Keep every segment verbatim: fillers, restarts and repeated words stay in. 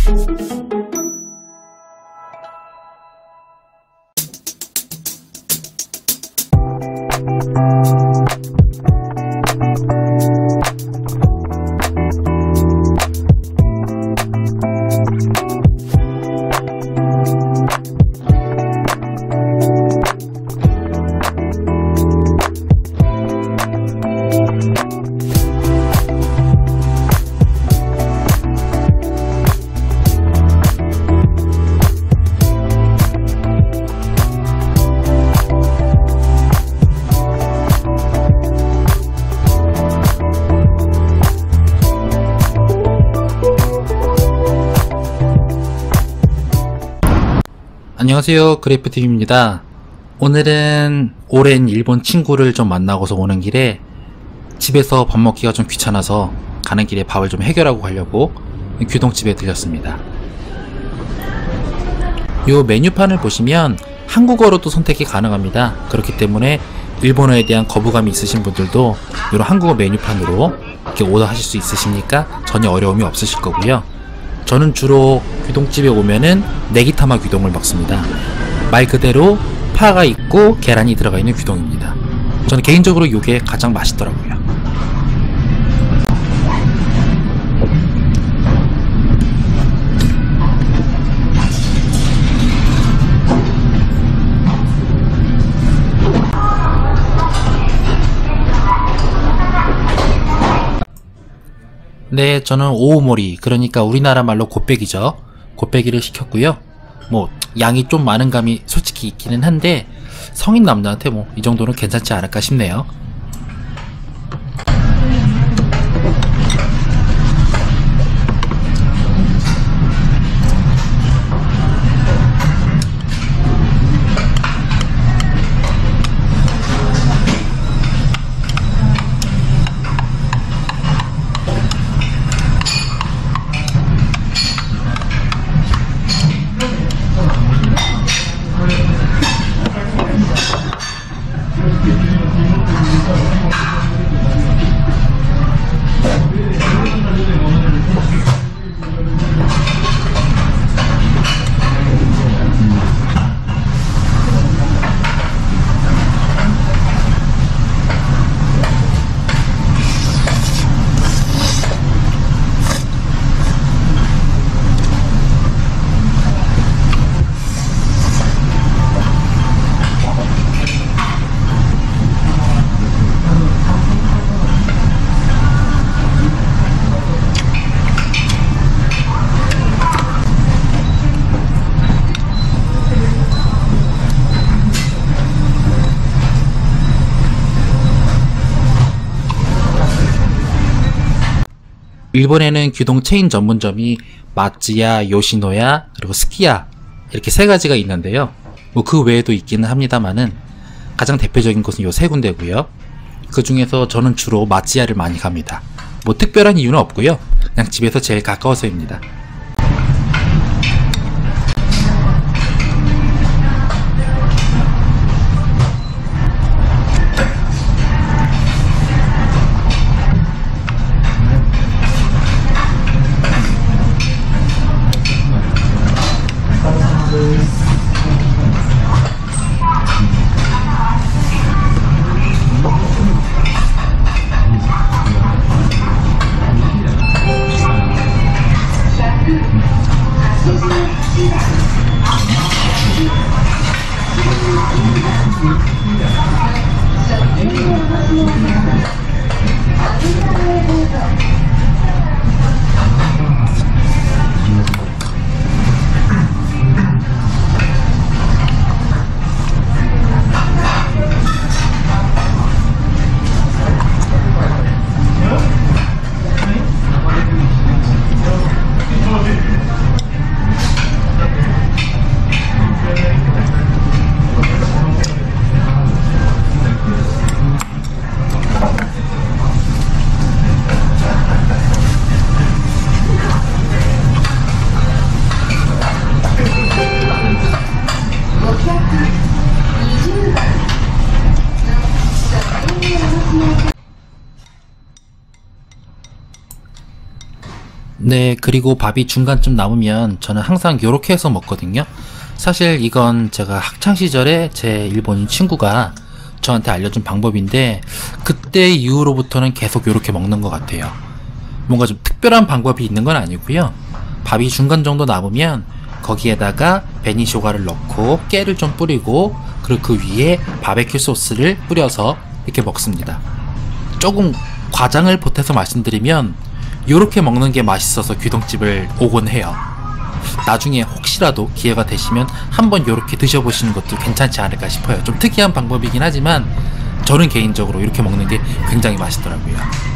안녕하세요, 그래프팀입니다. 오늘은 오랜 일본 친구를 좀 만나고서 오는 길에 집에서 밥 먹기가 좀 귀찮아서 가는 길에 밥을 좀 해결하고 가려고 규동집에 들렸습니다. 요 메뉴판을 보시면 한국어로도 선택이 가능합니다. 그렇기 때문에 일본어에 대한 거부감이 있으신 분들도 이런 한국어 메뉴판으로 이렇게 오더하실 수 있으시니까 전혀 어려움이 없으실 거고요. 저는 주로 규동집에 오면은 네기타마 규동을 먹습니다. 말 그대로 파가 있고 계란이 들어가 있는 규동입니다. 저는 개인적으로 이게 가장 맛있더라고요. 네, 저는 오오모리, 그러니까 우리나라 말로 곱빼기죠. 곱빼기를 시켰고요. 뭐 양이 좀 많은 감이 솔직히 있기는 한데 성인 남자한테 뭐 이 정도는 괜찮지 않을까 싶네요. 일본에는 규동 체인 전문점이 마츠야, 요시노야, 그리고 스키야 이렇게 세 가지가 있는데요. 뭐 그 외에도 있기는 합니다만은 가장 대표적인 곳은 요 세 군데고요. 그 중에서 저는 주로 마츠야를 많이 갑니다. 뭐 특별한 이유는 없고요. 그냥 집에서 제일 가까워서입니다. 네, 그리고 밥이 중간쯤 남으면 저는 항상 요렇게 해서 먹거든요. 사실 이건 제가 학창시절에 제 일본인 친구가 저한테 알려준 방법인데 그때 이후로부터는 계속 요렇게 먹는 것 같아요. 뭔가 좀 특별한 방법이 있는 건 아니고요. 밥이 중간 정도 남으면 거기에다가 베니쇼가를 넣고 깨를 좀 뿌리고 그리고 그 위에 바베큐 소스를 뿌려서 이렇게 먹습니다. 조금 과장을 보태서 말씀드리면 요렇게 먹는 게 맛있어서 귀동집을 오곤 해요. 나중에 혹시라도 기회가 되시면 한번 요렇게 드셔보시는 것도 괜찮지 않을까 싶어요. 좀 특이한 방법이긴 하지만 저는 개인적으로 이렇게 먹는 게 굉장히 맛있더라고요.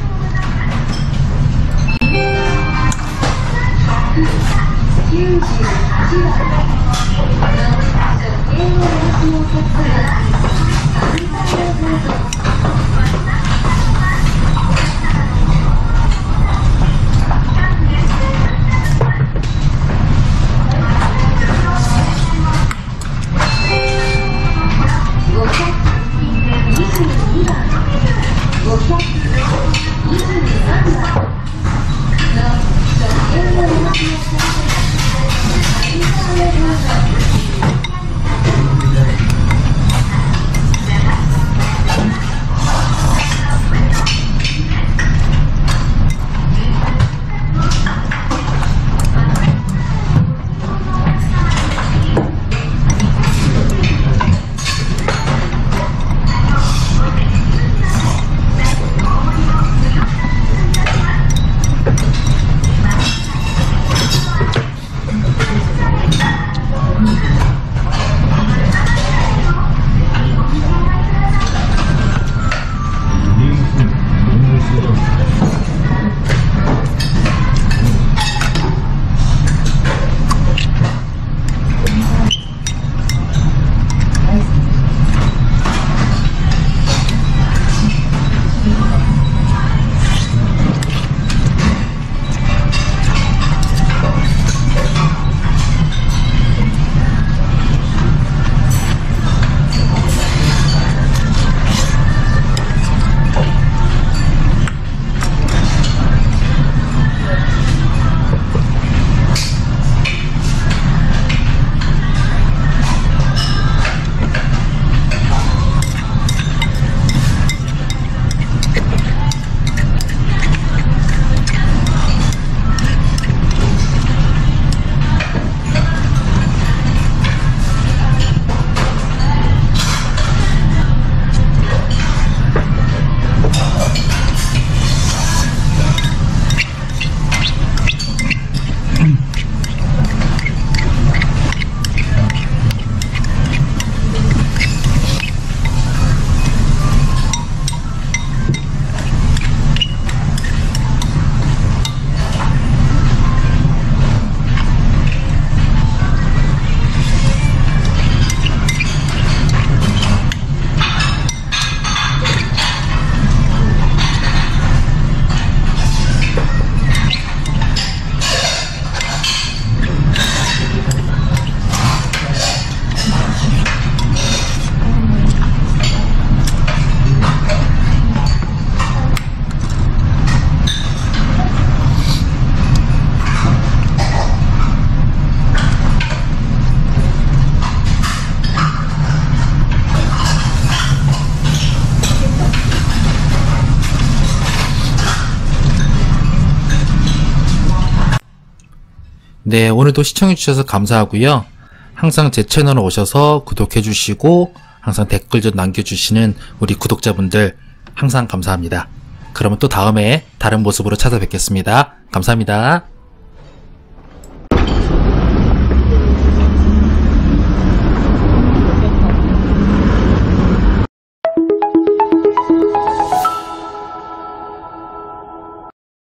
네, 오늘도 시청해주셔서 감사하고요. 항상 제 채널에 오셔서 구독해주시고 항상 댓글도 남겨주시는 우리 구독자분들 항상 감사합니다. 그러면 또 다음에 다른 모습으로 찾아뵙겠습니다. 감사합니다.